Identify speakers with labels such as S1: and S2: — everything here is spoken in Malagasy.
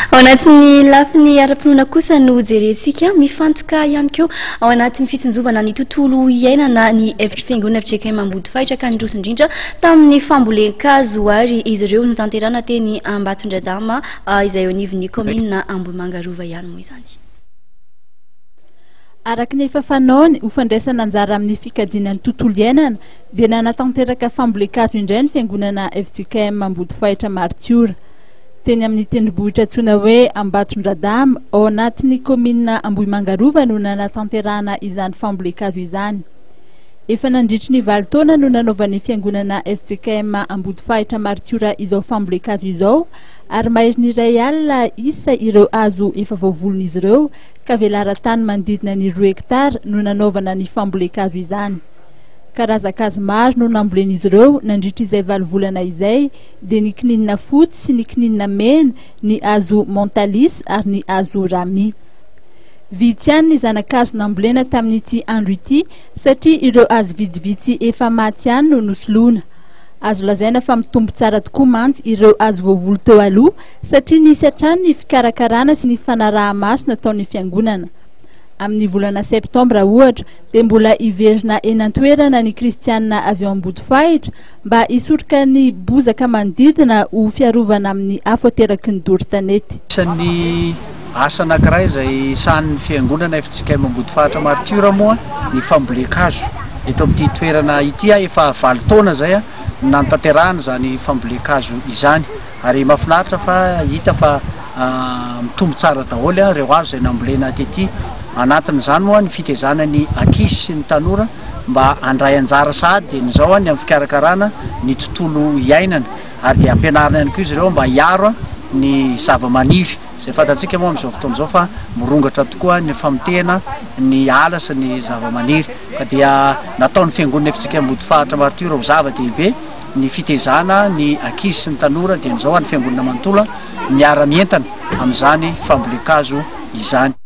S1: ao anatin'ny lafiny ara-pinoana kosa no jerentsika mifantoka ihany koa ao anatin'ny fitsinjovana ny tontolo iainana ny efitra fiangonana FJKM Ambody Fahitra ka nydroso indrindra tamin'ny fambolen-kazo ary izy ireo no tanterana teny Ambatondradama izay eo anivon'ny commune Ambohimanga Rova ihany moa izany.
S2: Araka ny efa fanaony ho fandraisana anjara amin'ny fikadinan'ny tontolo iainana dia nanatanteraka fambolen-kazo indray ny fiangonana FJKM Ambody Fahitra Martiora teny amin'ny tendrombohitra antsoina hoe Ambatondradama ao anatin'ny commune Ambohimanga Rova no nanatanterahana izany fambolen-kazo izany. Efa nandritry ny 20 taona no nanaovan'ny fiangonana FJKM Ambody Fahitra Martiora izao fambolen-kazo izao ary mahery iray alina isa ireo hazo efa voavolon'izy ireo ka velara-tany manodidina ny 2 hektara no nanaovana ny fambolen-kazo izany. Karazan-kazo maro no nambolen'izy ireo nandritra izay 20 volana izay dia ny kininina fotsy sy ny kininina mena, ny hazo montalis ary ny hazo rami. Vitsy ihany ny zanan-kazo nambolena tamin'ity andro ity satria ireo hazo vitsivitsy efa maty ihany no nosoloana. Azo lazaina fa mitombo tsara tokoa mantsy ireo hazo voavolo teo aloha satria nisy hatrany ny fikarakarana sy ny fanaraha-maso nataon'ny fiangonana. Amin'ny volana septambra ohatra dia mbola iverina eny an-toerana ny kristianina avy ao Ambody Fahitra mba hisoroka ny bozaka manodidina ho fiarovana amin'ny afo ateraky ny doro-tanety.
S3: Isan'ny asa anankiray izay sahan'ny fiangonana FJKM Ambody Fahitra Martiora moa ny fambolen-kazo. Eto amin'ity toerana ity efa 20 taona zay nantanterahana zany fambolen-kazo izany ary mahafinaritra fa hita fa mitombo tsara daholo ireo hazo izay nambolena aty. Anatin'izany moa ny fitezana ny ankizy sy ny tanora mba handray anjara sahady dia nizao ny amin'ny fikarakarana ny tontolo iainana ary dia ampianarina ihany koa izy ireo mba hiaro ny zava-maniry izay fantatsika moa amin'izao fotoana izao fa morongatra tokoa ny famitehana ny ala sy ny zava-maniry ka dia nataon'ny fiangonana FJKM Ambody Fahitra Martiora ho zava-dehibe ny fitezana ny ankizy sy ny tanora dia nizao ny fiangonana manontolo miara-mientana amin'izany fambolen-kazo izany.